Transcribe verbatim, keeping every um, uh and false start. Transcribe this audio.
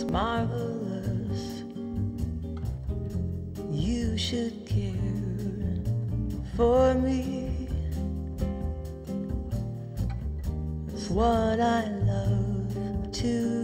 marvelous. You should care for me. It's what I love to